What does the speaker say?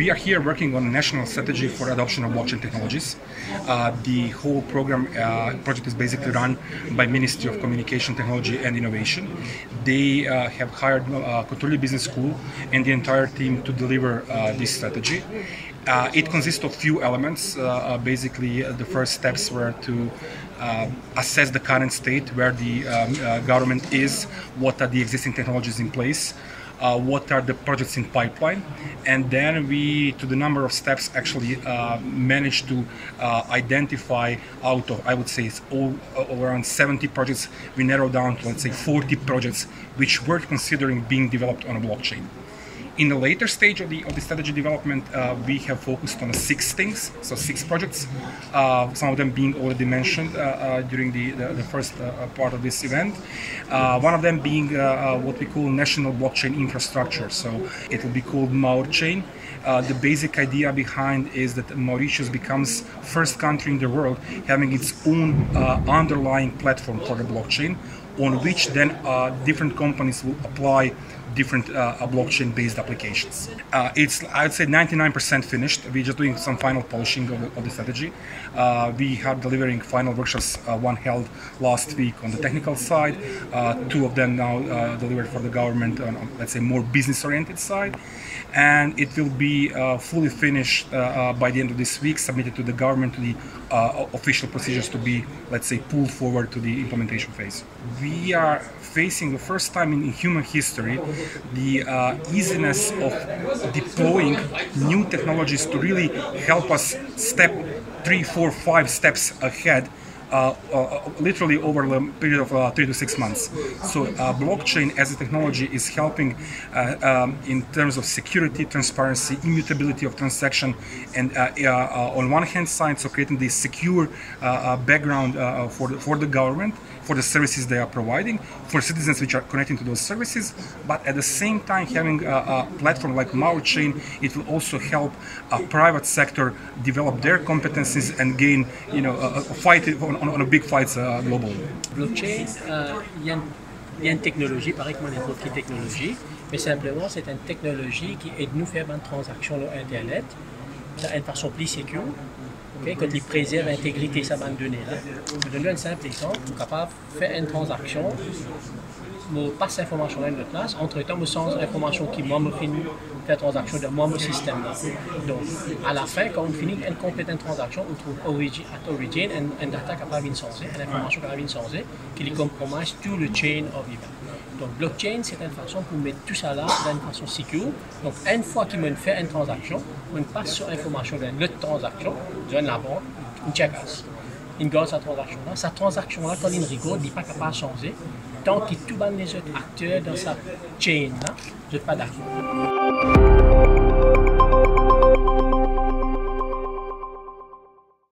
We are here working on a national strategy for adoption of blockchain technologies. The whole project is basically run by Ministry of Communication, Technology and Innovation. They have hired Coturli Business School and the entire team to deliver this strategy. It consists of few elements. Basically, the first steps were to assess the current state, where the government is, what are the existing technologies in place, what are the projects in pipeline, and then we, to the number of steps, actually managed to identify out of, I would say, it's all around 70 projects. We narrowed down to, let's say, 40 projects which were considering being developed on a blockchain. In the later stage of the strategy development, we have focused on 6 things, so 6 projects, some of them being already mentioned during the first part of this event. One of them being what we call national blockchain infrastructure, so it will be called MaurChain. The basic idea behind is that Mauritius becomes first country in the world having its own underlying platform for the blockchain, on which then different companies will apply different blockchain-based applications. It's, I would say, 99% finished. We're just doing some final polishing of the strategy. We are delivering final workshops, one held last week on the technical side, 2 of them now delivered for the government on, let's say, more business-oriented side. And it will be fully finished by the end of this week, submitted to the government, to the official procedures to be, let's say, pulled forward to the implementation phase. We are facing the first time in human history the easiness of deploying new technologies to really help us step 3, 4, 5 steps ahead, literally over the period of 3 to 6 months. So blockchain as a technology is helping in terms of security, transparency, immutability of transaction, and on one hand side, so creating this secure background for the government, for the services they are providing, for citizens which are connecting to those services, but at the same time having a platform like MaurChain, it will also help private sector develop their competencies and gain, a fight on a big fights globally. Blockchain, il y a une technologie, pareil comme n'importe quelle technologie, mais simplement c'est une technologie qui aide nous à faire une transaction sur Internet d'une façon plus sécure. Okay, quand il préserve l'intégrité de sa bande de données. Je donne un simple exemple, je suis capable de faire une transaction, je passe l'information dans notre place, entre-temps, je sens l'information qui moi me finit faire transaction de moi, mon système. Donc, à la fin, quand on finit une complète transaction, on trouve origin une data capable de changer, une information capable de changer, qui compromise tout le chain of event. Donc, blockchain, c'est une façon pour mettre tout ça là d'une façon sécure. Donc, une fois qu'il me fait une transaction, on passe sur l'information de l'autre transaction, je la banque, une check-out. Il garde sa transaction-là. Sa transaction-là, quand il regarde, il n'est pas capable de changer. Tant que tous les autres acteurs dans sa chain-là, je ne suis pas d'accord.